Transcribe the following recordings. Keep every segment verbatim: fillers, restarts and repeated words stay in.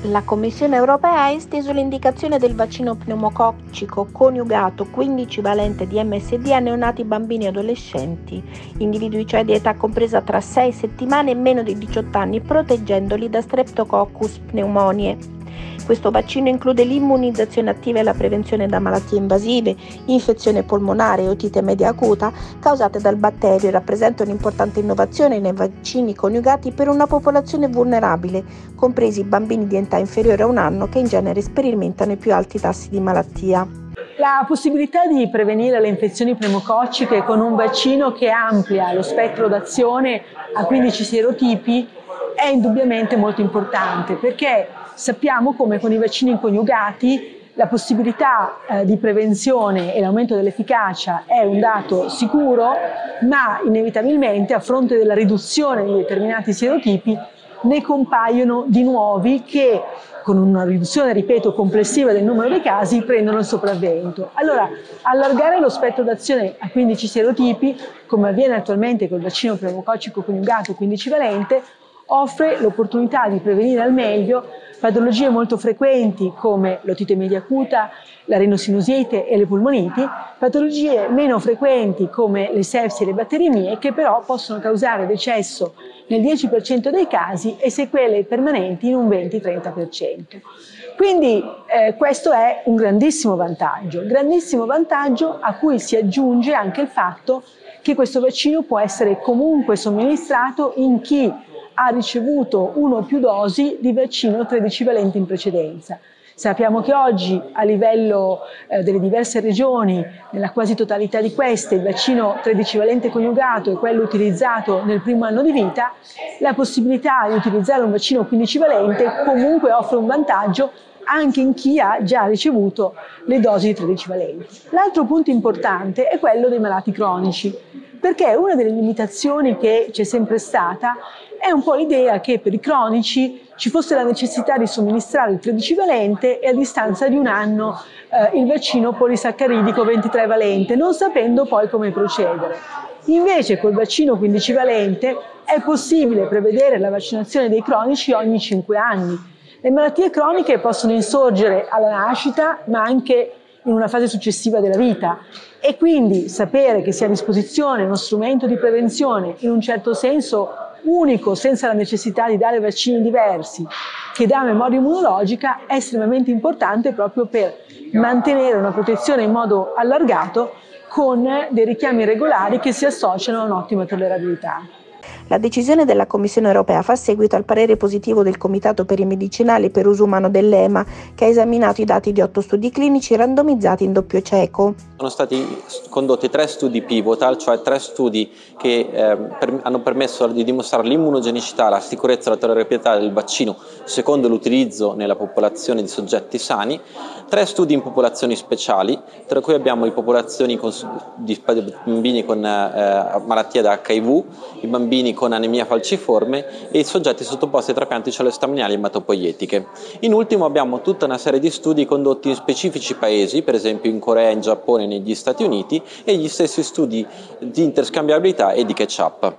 La Commissione europea ha esteso l'indicazione del vaccino pneumococcico coniugato quindici valente di M S D a neonati, bambini e adolescenti, individui cioè di età compresa tra sei settimane e meno di diciotto anni, proteggendoli da Streptococcus pneumoniae. Questo vaccino include l'immunizzazione attiva e la prevenzione da malattie invasive, infezione polmonare e otite media acuta causate dal batterio e rappresenta un'importante innovazione nei vaccini coniugati per una popolazione vulnerabile, compresi i bambini di età inferiore a un anno che in genere sperimentano i più alti tassi di malattia. La possibilità di prevenire le infezioni pneumococciche con un vaccino che amplia lo spettro d'azione a quindici serotipi è indubbiamente molto importante, perché sappiamo come con i vaccini coniugati la possibilità eh, di prevenzione e l'aumento dell'efficacia è un dato sicuro, ma inevitabilmente a fronte della riduzione di determinati serotipi ne compaiono di nuovi che, con una riduzione, ripeto, complessiva del numero dei casi, prendono il sopravvento. Allora, allargare lo spettro d'azione a quindici serotipi, come avviene attualmente col vaccino pneumococcico coniugato quindici valente, offre l'opportunità di prevenire al meglio patologie molto frequenti come l'otite media acuta, la rinosinusite e le polmoniti, patologie meno frequenti come le sepsi e le batteriemie, che però possono causare decesso nel dieci per cento dei casi e sequele permanenti in un venti trenta per cento. Quindi eh, questo è un grandissimo vantaggio, grandissimo vantaggio a cui si aggiunge anche il fatto che questo vaccino può essere comunque somministrato in chi ha ricevuto uno o più dosi di vaccino tredici valente in precedenza. Sappiamo che oggi a livello eh, delle diverse regioni, nella quasi totalità di queste, il vaccino tredici valente coniugato è quello utilizzato nel primo anno di vita. La possibilità di utilizzare un vaccino quindici valente comunque offre un vantaggio anche in chi ha già ricevuto le dosi di tredici valenti. L'altro punto importante è quello dei malati cronici, perché una delle limitazioni che c'è sempre stata è un po' l'idea che per i cronici ci fosse la necessità di somministrare il tredici valente e a distanza di un anno eh, il vaccino polisaccharidico ventitré valente, non sapendo poi come procedere. Invece col vaccino quindici valente è possibile prevedere la vaccinazione dei cronici ogni cinque anni. Le malattie croniche possono insorgere alla nascita, ma anche in una fase successiva della vita, e quindi sapere che sia a disposizione uno strumento di prevenzione in un certo senso unico, senza la necessità di dare vaccini diversi, che dà memoria immunologica, è estremamente importante proprio per mantenere una protezione in modo allargato con dei richiami regolari che si associano a un'ottima tollerabilità. La decisione della Commissione europea fa seguito al parere positivo del Comitato per i medicinali per uso umano dell'E M A, che ha esaminato i dati di otto studi clinici randomizzati in doppio cieco. Sono stati condotti tre studi pivotal, cioè tre studi che eh, per, hanno permesso di dimostrare l'immunogenicità, la sicurezza e la tollerabilità del vaccino secondo l'utilizzo nella popolazione di soggetti sani, tre studi in popolazioni speciali, tra cui abbiamo le popolazioni con, di bambini con eh, malattia da H I V, i bambini con anemia falciforme e i soggetti sottoposti a trapianti cellulostamiali ematopoietiche. In ultimo abbiamo tutta una serie di studi condotti in specifici paesi, per esempio in Corea, in Giappone e negli Stati Uniti, e gli stessi studi di interscambiabilità e di catch-up.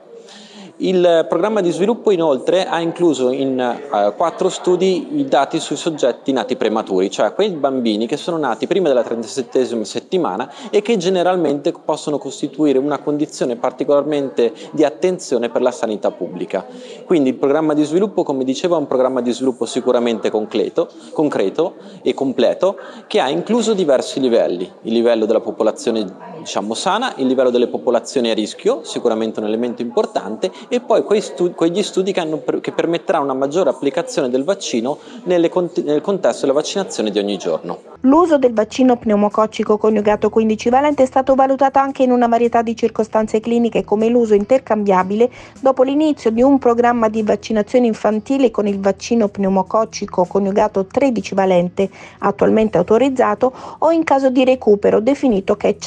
Il programma di sviluppo inoltre ha incluso in uh, quattro studi i dati sui soggetti nati prematuri, cioè quei bambini che sono nati prima della trentasettesima settimana e che generalmente possono costituire una condizione particolarmente di attenzione per la sanità pubblica. Quindi il programma di sviluppo, come dicevo, è un programma di sviluppo sicuramente concreto, concreto e completo, che ha incluso diversi livelli: il livello della popolazione diciamo sana, il livello delle popolazioni a rischio, sicuramente un elemento importante, e poi quei studi, quegli studi che, hanno, che permetteranno una maggiore applicazione del vaccino nelle, nel contesto della vaccinazione di ogni giorno. L'uso del vaccino pneumococcico coniugato quindici valente è stato valutato anche in una varietà di circostanze cliniche, come l'uso intercambiabile dopo l'inizio di un programma di vaccinazione infantile con il vaccino pneumococcico coniugato tredici valente attualmente autorizzato, o in caso di recupero definito catch-up.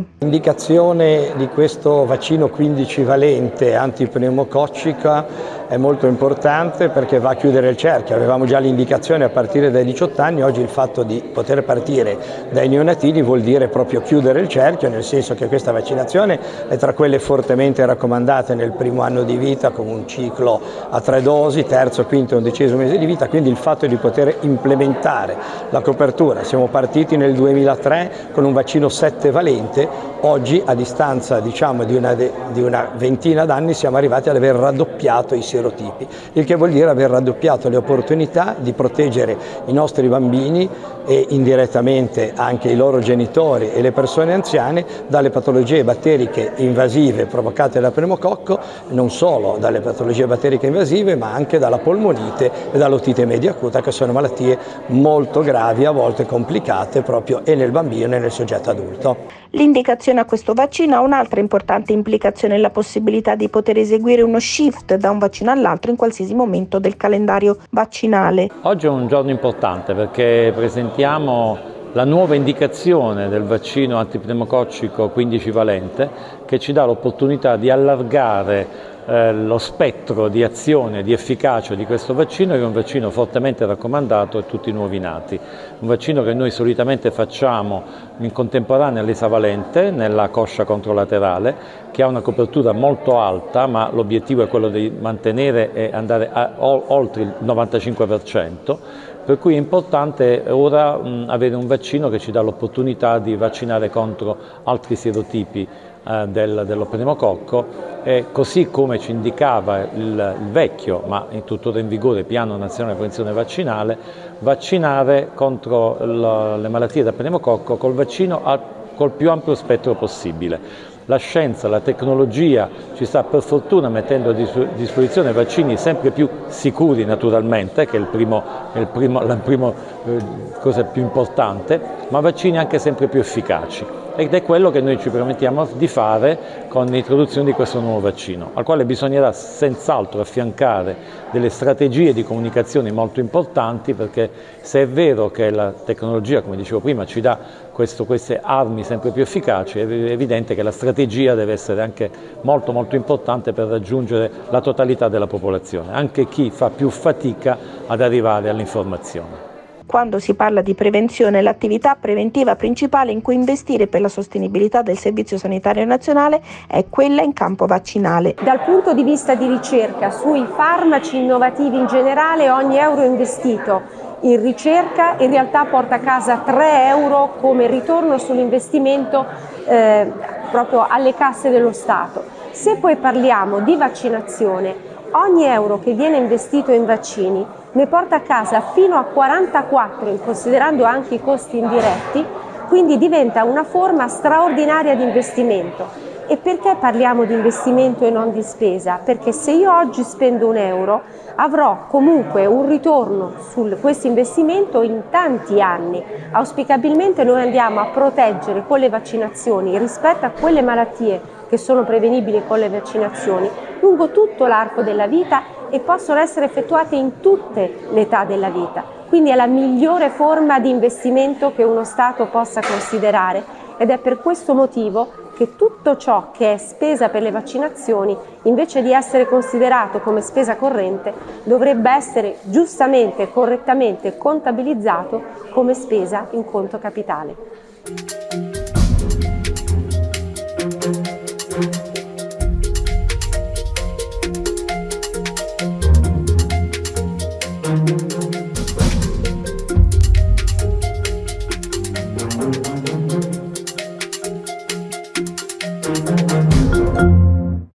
L'indicazione di questo vaccino quindici valente antipneumococcica è molto importante perché va a chiudere il cerchio. Avevamo già l'indicazione a partire dai diciotto anni, oggi il fatto di poter partire dai neonatini vuol dire proprio chiudere il cerchio, nel senso che questa vaccinazione è tra quelle fortemente raccomandate nel primo anno di vita con un ciclo a tre dosi, terzo, quinto e undicesimo mese di vita, quindi il fatto di poter implementare la copertura. Siamo partiti nel duemilatré con un vaccino sette valente, oggi a distanza diciamo di una, di una ventina d'anni siamo arrivati ad aver raddoppiato i serotipi, il che vuol dire aver raddoppiato le opportunità di proteggere i nostri bambini e indirettamente anche i loro genitori e le persone anziane dalle patologie batteriche invasive provocate da pneumococco, non solo dalle patologie batteriche invasive ma anche dalla polmonite e dall'otite media acuta, che sono malattie molto gravi, a volte complicate proprio e nel bambino e nel soggetto adulto. L'indicazione a questo vaccino ha un'altra importante implicazione, la possibilità di poter eseguire uno shift da un vaccino all'altro in qualsiasi momento del calendario vaccinale. Oggi è un giorno importante perché presentiamo la nuova indicazione del vaccino antipneumococcico quindici valente, che ci dà l'opportunità di allargare eh, lo spettro di azione, di efficacia di questo vaccino, che è un vaccino fortemente raccomandato a tutti i nuovi nati. Un vaccino che noi solitamente facciamo in contemporanea all'esavalente nella coscia controlaterale, che ha una copertura molto alta, ma l'obiettivo è quello di mantenere e andare a, oltre il novantacinque per cento. Per cui è importante ora mh, avere un vaccino che ci dà l'opportunità di vaccinare contro altri serotipi eh, del, dello pneumococco, e così come ci indicava il, il vecchio, ma in tuttora in vigore, Piano Nazionale di Prevenzione Vaccinale, vaccinare contro l, le malattie da pneumococco col vaccino a, col più ampio spettro possibile. La scienza, la tecnologia ci sta per fortuna mettendo a disposizione vaccini sempre più sicuri naturalmente, che è il primo, è il primo, la prima eh, cosa più importante, ma vaccini anche sempre più efficaci. Ed è quello che noi ci permettiamo di fare con l'introduzione di questo nuovo vaccino, al quale bisognerà senz'altro affiancare delle strategie di comunicazione molto importanti, perché se è vero che la tecnologia, come dicevo prima, ci dà questo, queste armi sempre più efficaci, è evidente che la strategia deve essere anche molto molto importante per raggiungere la totalità della popolazione, anche chi fa più fatica ad arrivare all'informazione. Quando si parla di prevenzione, l'attività preventiva principale in cui investire per la sostenibilità del Servizio Sanitario Nazionale è quella in campo vaccinale. Dal punto di vista di ricerca sui farmaci innovativi in generale, ogni euro investito in ricerca in realtà porta a casa tre euro come ritorno sull'investimento eh, proprio alle casse dello Stato. Se poi parliamo di vaccinazione, ogni euro che viene investito in vaccini ne porta a casa fino a quarantaquattro, considerando anche i costi indiretti, quindi diventa una forma straordinaria di investimento. E perché parliamo di investimento e non di spesa? Perché se io oggi spendo un euro avrò comunque un ritorno su questo investimento in tanti anni. Auspicabilmente noi andiamo a proteggere con le vaccinazioni rispetto a quelle malattie che sono prevenibili con le vaccinazioni lungo tutto l'arco della vita e possono essere effettuate in tutte le età della vita. Quindi è la migliore forma di investimento che uno Stato possa considerare, ed è per questo motivo che tutto ciò che è spesa per le vaccinazioni, invece di essere considerato come spesa corrente, dovrebbe essere giustamente e correttamente contabilizzato come spesa in conto capitale.